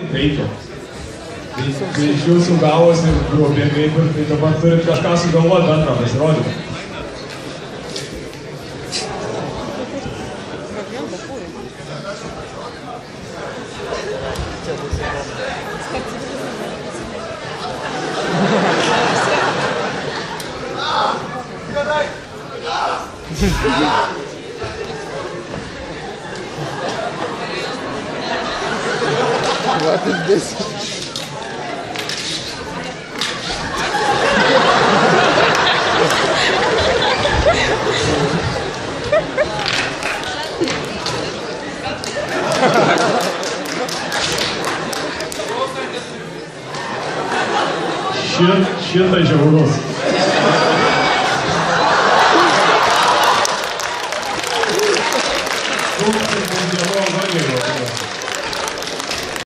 Reikia. Tai iš jūsų gavosi grupė kaip ir tai dabar turit kažką sugalvoti bendrą pasirodymą. What is this? Šitas žiaurus.